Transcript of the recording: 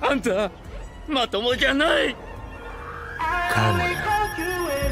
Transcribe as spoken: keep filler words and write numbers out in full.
あんたまともじゃない。 かもな。